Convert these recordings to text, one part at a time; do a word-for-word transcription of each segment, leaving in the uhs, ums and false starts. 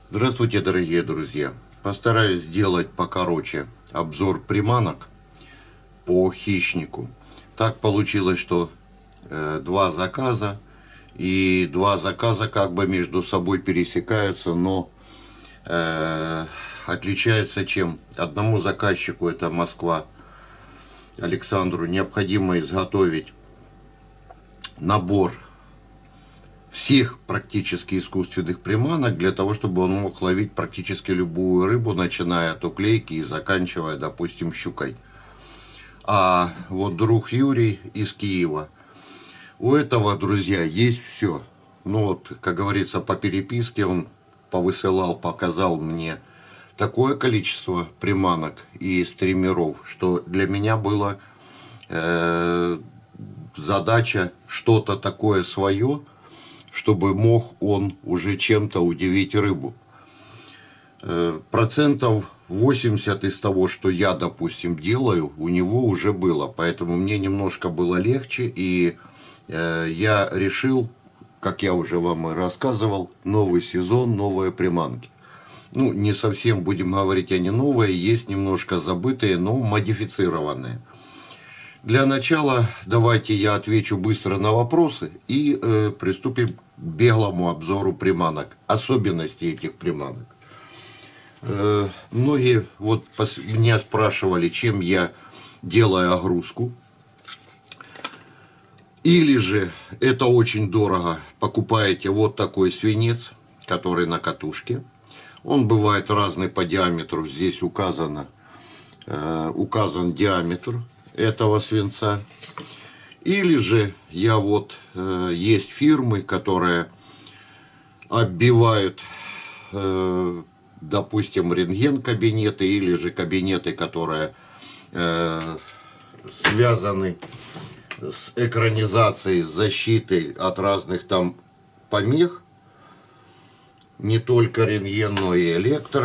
Здравствуйте, дорогие друзья! Постараюсь сделать покороче обзор приманок по хищнику. Так получилось, что э, два заказа, и два заказа как бы между собой пересекаются, но э, отличаются чем? Одному заказчику, это Москва, Александру, необходимо изготовить набор всех практически искусственных приманок для того, чтобы он мог ловить практически любую рыбу, начиная от уклейки и заканчивая, допустим, щукой. А вот друг Юрий из Киева, у этого, друзья, есть все. Ну вот, как говорится, по переписке он повысылал, показал мне такое количество приманок и стримеров, что для меня было э, задача что-то такое свое, чтобы мог он уже чем-то удивить рыбу. Процентов восемьдесят из того, что я, допустим, делаю, у него уже было. Поэтому мне немножко было легче, и э, я решил, как я уже вам и рассказывал, новый сезон, новые приманки. Ну, не совсем будем говорить, они новые, есть немножко забытые, но модифицированные. Для начала давайте я отвечу быстро на вопросы и э, приступим к беглому обзору приманок, особенностей этих приманок. Э, многие вот пос, меня спрашивали, чем я делаю огрузку. Или же это очень дорого, покупаете вот такой свинец, который на катушке. Он бывает разный по диаметру, здесь указано, э, указан диаметр этого свинца. Или же я вот э, есть фирмы, которые оббивают, э, допустим, рентген-кабинеты, или же кабинеты, которые э, связаны с экранизацией, с защитой от разных там помех, не только рентген, но и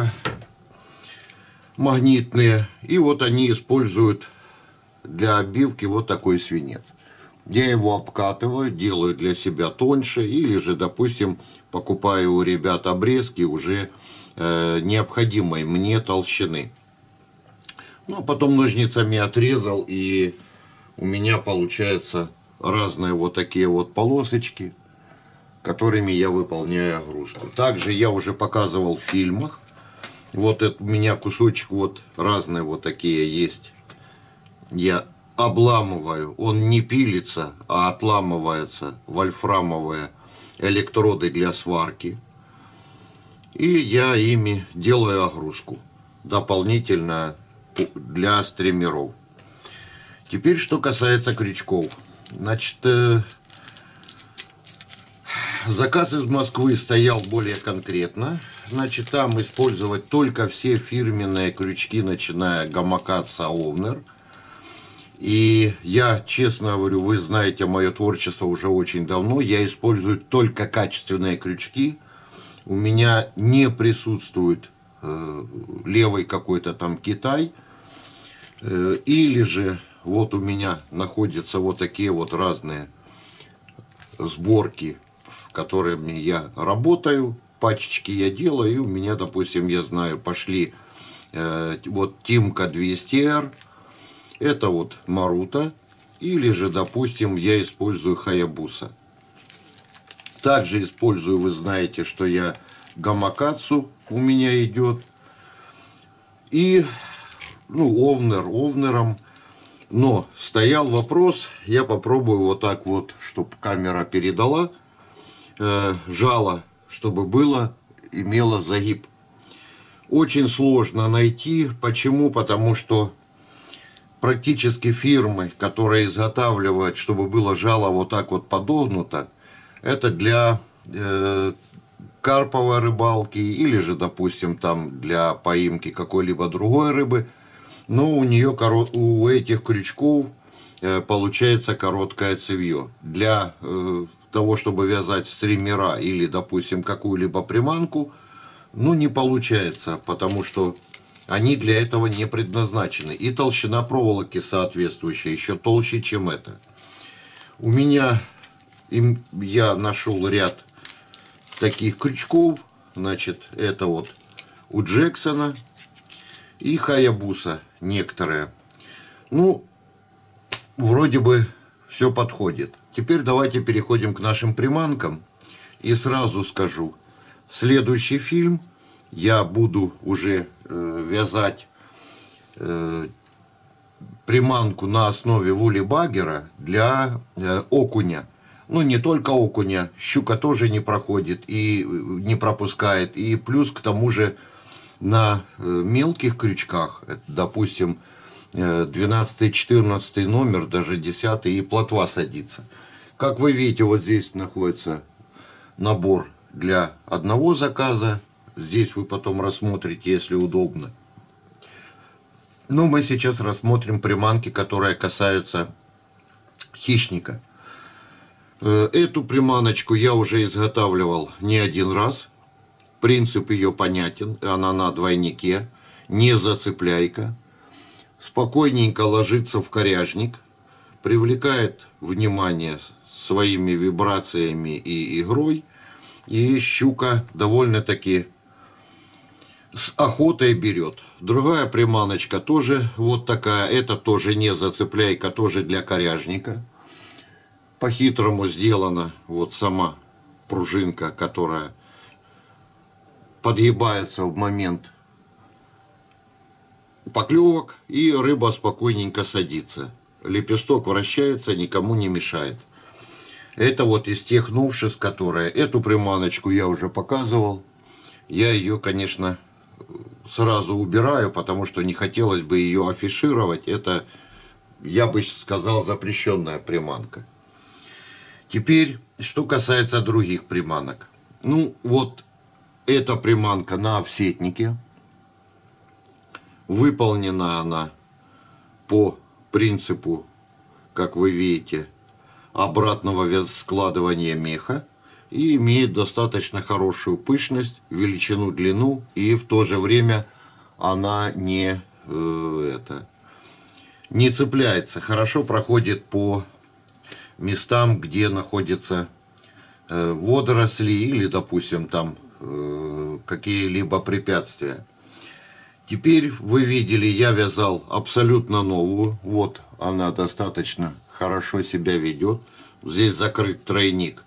электромагнитные. И вот они используют для оббивки вот такой свинец. Я его обкатываю, делаю для себя тоньше, или же, допустим, покупаю у ребят обрезки уже э, необходимой мне толщины. Ну, а потом ножницами отрезал, и у меня получаются разные вот такие вот полосочки, которыми я выполняю огрузку. Также я уже показывал в фильмах. Вот это у меня кусочек, вот разные вот такие есть. Я обламываю, он не пилится, а отламывается, вольфрамовые электроды для сварки. И я ими делаю огрузку дополнительно для стримеров. Теперь, что касается крючков. Значит, э, заказ из Москвы стоял более конкретно. Значит, там использовать только все фирменные крючки, начиная Gamakatsu Ovner. И я, честно говорю, вы знаете мое творчество уже очень давно. Я использую только качественные крючки. У меня не присутствует э, левый какой-то там Китай. Э, или же вот у меня находятся вот такие вот разные сборки, которыми я работаю. Пачечки я делаю. И у меня, допустим, я знаю, пошли э, вот Тимка двести эр. Это вот Марута, или же, допустим, я использую Hayabusa. Также использую, вы знаете, что я Gamakatsu у меня идет. И, ну, Овнер, Овнером. Но стоял вопрос, я попробую вот так вот, чтобы камера передала, э, жало, чтобы было, имело загиб. Очень сложно найти. Почему? Потому что практически фирмы, которые изготавливают, чтобы было жало вот так вот подогнуто, это для э, карповой рыбалки или же, допустим, там для поимки какой-либо другой рыбы. Но у нее у этих крючков э, получается короткое цевье. Для э, того, чтобы вязать стримера или, допустим, какую-либо приманку, ну, не получается, потому что они для этого не предназначены. И толщина проволоки соответствующая еще толще, чем это. У меня, я нашел ряд таких крючков Значит, это вот у Джексона и Хаябуса некоторые. Ну, вроде бы все подходит. Теперь давайте переходим к нашим приманкам. И сразу скажу, следующий фильм я буду уже э, вязать э, приманку на основе вулибагера для э, окуня. Ну, не только окуня, щука тоже не проходит и не пропускает. И плюс к тому же на э, мелких крючках, это, допустим, двенадцатый-четырнадцатый номер, даже десятый, и плотва садится. Как вы видите, вот здесь находится набор для одного заказа. Здесь вы потом рассмотрите, если удобно. Но мы сейчас рассмотрим приманки, которые касаются хищника. Эту приманочку я уже изготавливал не один раз. Принцип ее понятен. Она на двойнике, не зацепляйка. Спокойненько ложится в коряжник, привлекает внимание своими вибрациями и игрой. И щука довольно-таки с охотой берет. Другая приманочка тоже вот такая. Это тоже не зацепляйка, тоже для коряжника. По-хитрому сделана вот сама пружинка, которая подъебается в момент поклевок, и рыба спокойненько садится. Лепесток вращается, никому не мешает. Это вот из тех новшеств, которые... Эту приманочку я уже показывал. Я ее, конечно, сразу убираю, потому что не хотелось бы ее афишировать. Это, я бы сказал, запрещенная приманка. Теперь, что касается других приманок. Ну, вот эта приманка на офсетнике. Выполнена она по принципу, как вы видите, обратного складывания меха и имеет достаточно хорошую пышность, величину, длину, и в то же время она не, э, это, не цепляется. Хорошо проходит по местам, где находятся э, водоросли или, допустим, там э, какие-либо препятствия. Теперь вы видели, я вязал абсолютно новую. Вот она достаточно хорошо себя ведет. Здесь закрыт тройник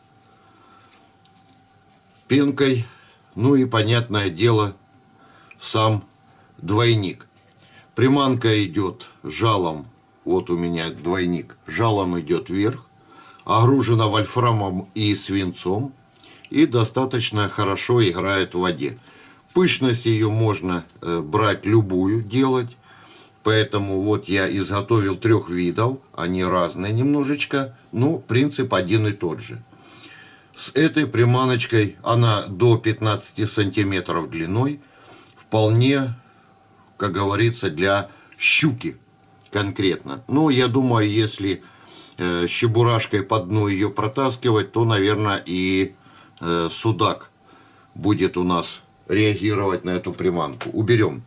пенкой. Ну и, понятное дело, сам двойник. Приманка идет жалом. Вот у меня двойник. Жалом идет вверх. Огружена вольфрамом и свинцом. И достаточно хорошо играет в воде. Пышность ее можно э, брать любую, делать. Поэтому вот я изготовил трех видов. Они разные немножечко, но принцип один и тот же. С этой приманочкой, она до пятнадцати сантиметров длиной. Вполне, как говорится, для щуки конкретно. Но я думаю, если э, щебурашкой по дну ее протаскивать, то, наверное, и э, судак будет у нас реагировать на эту приманку. Уберем.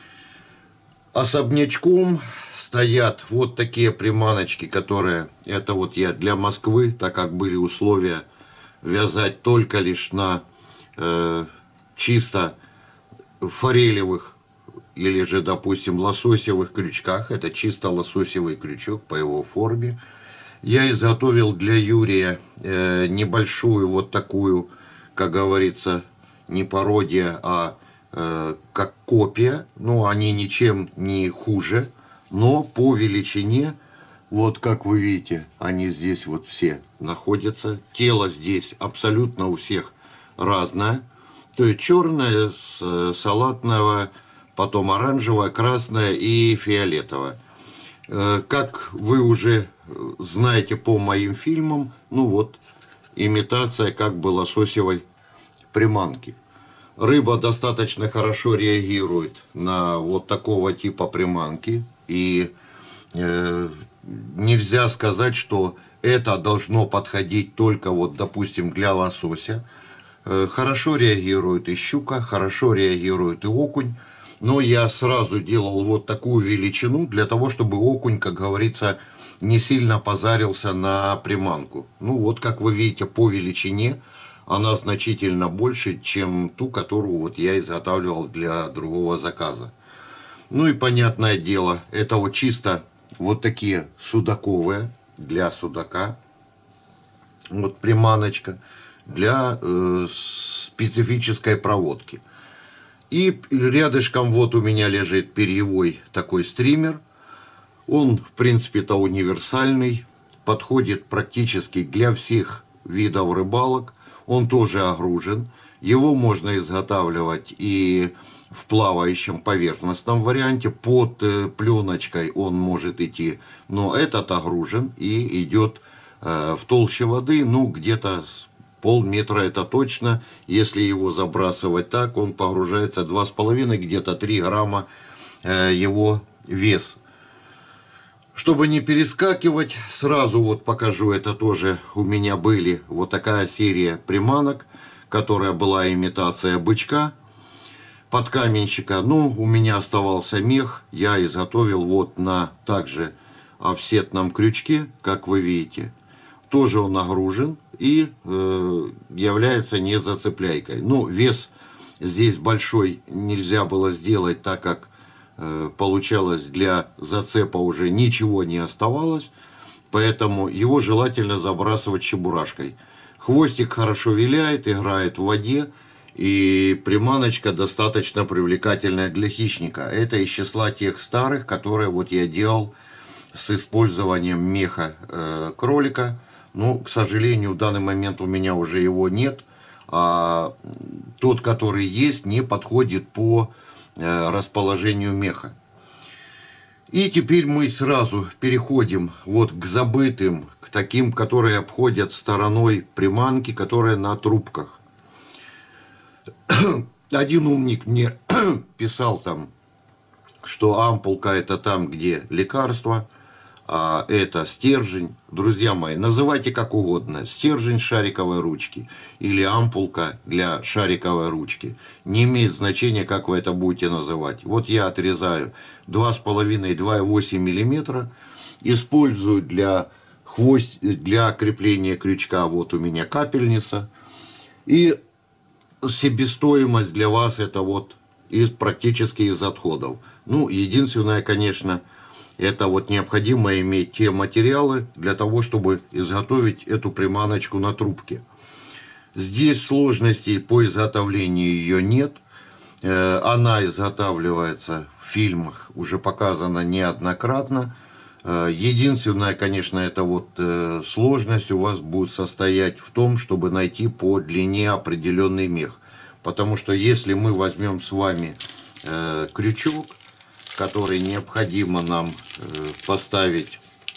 Особнячком стоят вот такие приманочки, которые, это вот я для Москвы, так как были условия вязать только лишь на э, чисто форелевых или же, допустим, лососевых крючках. Это чисто лососевый крючок по его форме. Я изготовил для Юрия э, небольшую вот такую, как говорится, не пародия, а э, как копия. Ну, они ничем не хуже, но по величине, вот как вы видите, они здесь вот все находятся. Тело здесь абсолютно у всех разное. То есть черное, с салатного, потом оранжевое, красное и фиолетовое. Э, как вы уже знаете по моим фильмам, ну вот, имитация как бы лососевой приманки. Рыба достаточно хорошо реагирует на вот такого типа приманки. И э, нельзя сказать, что это должно подходить только, вот, допустим, для лосося. Э, хорошо реагирует и щука, хорошо реагирует и окунь. Но я сразу делал вот такую величину для того, чтобы окунь, как говорится, не сильно позарился на приманку. Ну вот, как вы видите, по величине она значительно больше, чем ту, которую вот я изготавливал для другого заказа. Ну и понятное дело, это вот чисто вот такие судаковые, для судака. Вот приманочка для э, специфической проводки. И рядышком вот у меня лежит перьевой такой стример. Он, в принципе-то, универсальный, подходит практически для всех видов рыбалок. Он тоже огружен. Его можно изготавливать и в плавающем поверхностном варианте. Под э, пленочкой он может идти, но этот огружен и идет э, в толще воды, ну, где-то полметра это точно. Если его забрасывать так, он погружается два с половиной, где-то три грамма э, его вес. Чтобы не перескакивать, сразу вот покажу, это тоже у меня были вот такая серия приманок, которая была имитация бычка, подкаменщика. Ну, у меня оставался мех, я изготовил вот на также офсетном крючке, как вы видите. Тоже он нагружен и э, является не зацепляйкой. Ну, вес здесь большой нельзя было сделать, так как получалось, для зацепа уже ничего не оставалось, поэтому его желательно забрасывать чебурашкой. Хвостик хорошо виляет, играет в воде, и приманочка достаточно привлекательная для хищника. Это из числа тех старых, которые вот я делал с использованием меха э, кролика. Ну, к сожалению, в данный момент у меня уже его нет, а тот, который есть, не подходит по расположению меха. И теперь мы сразу переходим вот к забытым, к таким, которые обходят стороной приманки, которые на трубках. Один умник мне писал там, что ампулка это там, где лекарство, а это стержень. Друзья мои, называйте как угодно. Стержень шариковой ручки или ампулка для шариковой ручки. Не имеет значения, как вы это будете называть. Вот я отрезаю два с половиной — два и восемь миллиметра. Использую для, хвост... для крепления крючка. Вот у меня капельница. И себестоимость для вас это вот из, практически из отходов. Ну, единственное, конечно, это вот необходимо иметь те материалы для того, чтобы изготовить эту приманочку на трубке. Здесь сложностей по изготовлению ее нет. Она изготавливается в фильмах, уже показана неоднократно. Единственное, конечно, это вот сложность у вас будет состоять в том, чтобы найти по длине определенный мех. Потому что если мы возьмем с вами крючок, который необходимо нам поставить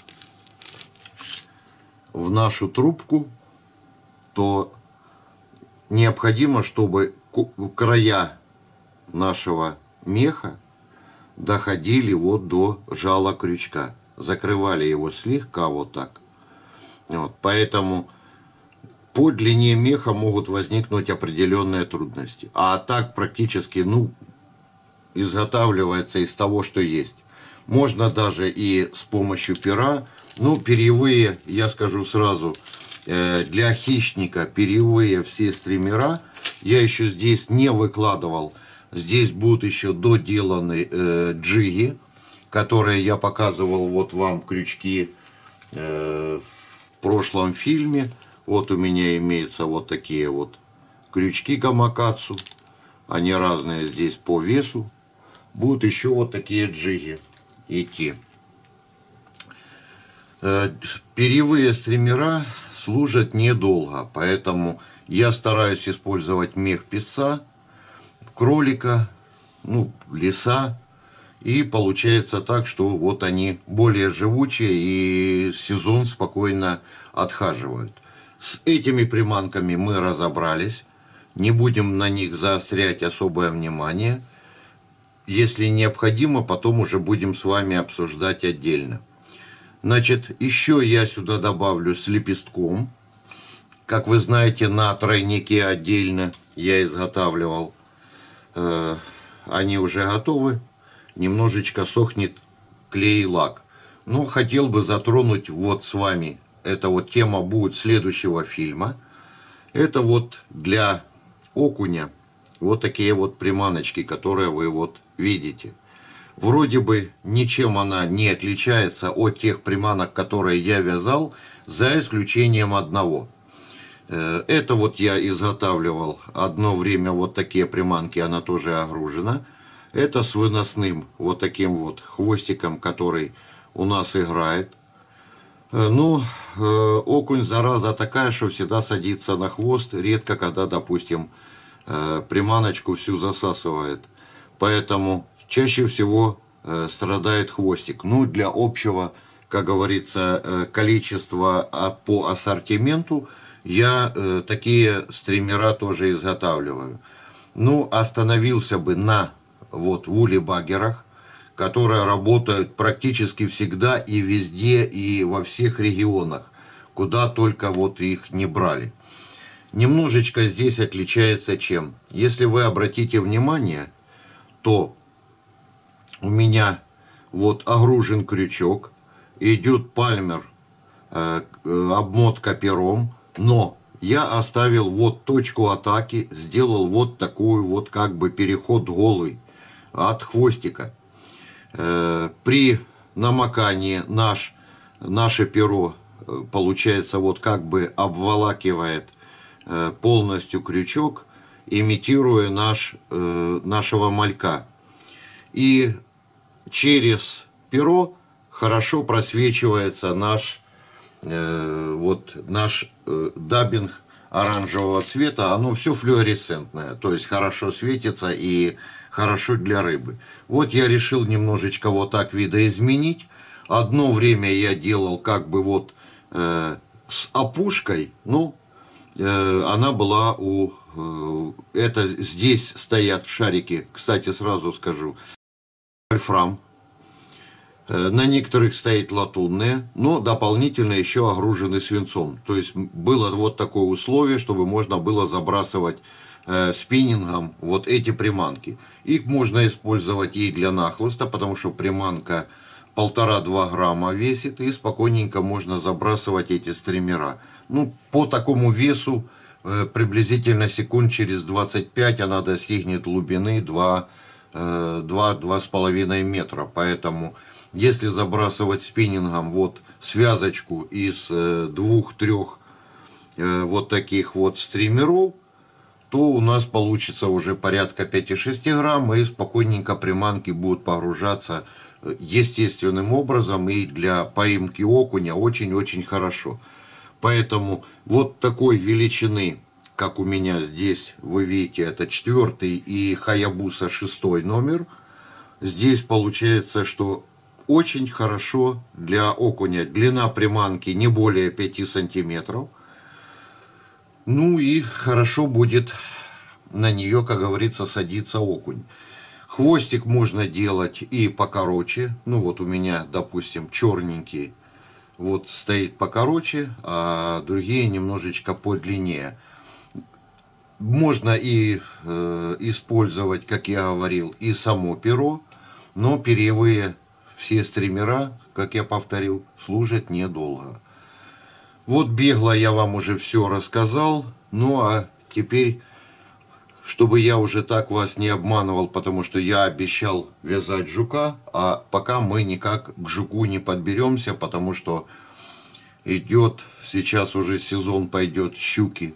в нашу трубку, то необходимо, чтобы края нашего меха доходили вот до жала крючка. Закрывали его слегка вот так. Вот, поэтому по длине меха могут возникнуть определенные трудности. А так практически, ну, изготавливается из того, что есть. Можно даже и с помощью пера. Ну, перьевые, я скажу сразу, для хищника перьевые все стримера я еще здесь не выкладывал. Здесь будут еще доделаны э, джиги, которые я показывал вот вам крючки э, в прошлом фильме. Вот у меня имеются вот такие вот крючки Гамакацу. Они разные здесь по весу. Будут еще вот такие джиги идти. Перьевые стримера служат недолго, поэтому я стараюсь использовать мех песца, кролика, ну, лиса. И получается так, что вот они более живучие и сезон спокойно отхаживают. С этими приманками мы разобрались. Не будем на них заострять особое внимание. Если необходимо, потом уже будем с вами обсуждать отдельно. Значит, еще я сюда добавлю с лепестком. Как вы знаете, на тройнике отдельно я изготавливал. Э, они уже готовы. Немножечко сохнет клей и лак. Но хотел бы затронуть вот с вами. Эта вот тема будет следующего фильма. Это вот для окуня вот такие вот приманочки, которые вы вот видите. Вроде бы ничем она не отличается от тех приманок, которые я вязал, за исключением одного. Это вот я изготавливал одно время вот такие приманки, она тоже огружена. Это с выносным вот таким вот хвостиком, который у нас играет. Ну, окунь зараза такая, что всегда садится на хвост, редко когда, допустим, приманочку всю засасывает. Поэтому чаще всего страдает хвостик. Ну, для общего, как говорится, количества по ассортименту я такие стримера тоже изготавливаю. Ну, остановился бы на вот вулибагерах, которые работают практически всегда и везде, и во всех регионах, куда только вот их не брали. Немножечко здесь отличается чем. Если вы обратите внимание, то у меня вот огружен крючок, идет пальмер, э, обмотка пером, но я оставил вот точку атаки, сделал вот такую вот как бы переход голый от хвостика. Э, при намокании наш, наше перо, получается, вот как бы обволакивает э, полностью крючок, имитируя наш, э, нашего малька. И через перо хорошо просвечивается наш, э, вот, наш э, даббинг оранжевого цвета. Оно все флуоресцентное, то есть хорошо светится и хорошо для рыбы. Вот я решил немножечко вот так видоизменить. Одно время я делал как бы вот э, с опушкой, ну, э, она была у... Э, это здесь стоят шарики, кстати, сразу скажу, вольфрам. На некоторых стоит латунные, но дополнительно еще огружены свинцом. То есть было вот такое условие, чтобы можно было забрасывать э, спиннингом вот эти приманки. Их можно использовать и для нахлыста, потому что приманка полтора-два грамма весит, и спокойненько можно забрасывать эти стримера. Ну, по такому весу э, приблизительно секунд через двадцать пять она достигнет глубины два-два с половиной метра. Поэтому если забрасывать спиннингом вот связочку из э, двух-трех э, вот таких вот стримеров, то у нас получится уже порядка пяти-шести грамм, и спокойненько приманки будут погружаться естественным образом, и для поимки окуня очень-очень хорошо. Поэтому вот такой величины, как у меня здесь, вы видите, это четвертый и Хаябуса шестой номер. Здесь получается, что очень хорошо для окуня. Длина приманки не более пяти сантиметров. Ну и хорошо будет на нее, как говорится, садиться окунь. Хвостик можно делать и покороче. Ну вот у меня, допустим, черненький вот стоит покороче, а другие немножечко подлиннее. Можно и э, использовать, как я говорил, и само перо, но перьевые все стримера, как я повторил, служат недолго. Вот бегло я вам уже все рассказал. Ну а теперь, чтобы я уже так вас не обманывал, потому что я обещал вязать жука, а пока мы никак к жуку не подберемся, потому что идет, сейчас уже сезон пойдет щуки.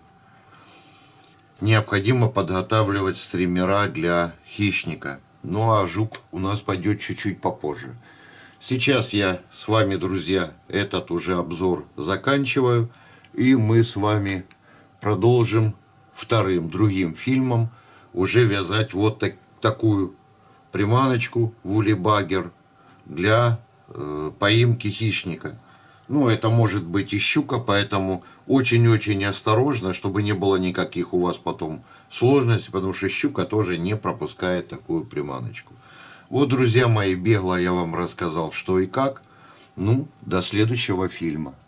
Необходимо подготавливать стримера для хищника. Ну а жук у нас пойдет чуть-чуть попозже. Сейчас я с вами, друзья, этот уже обзор заканчиваю. И мы с вами продолжим вторым, другим фильмом уже вязать вот так, такую приманочку вулибагер для э, поимки хищника. Ну, это может быть и щука, поэтому очень-очень осторожно, чтобы не было никаких у вас потом сложностей, потому что щука тоже не пропускает такую приманочку. Вот, друзья мои, бегло я вам рассказал, что и как. Ну, до следующего фильма.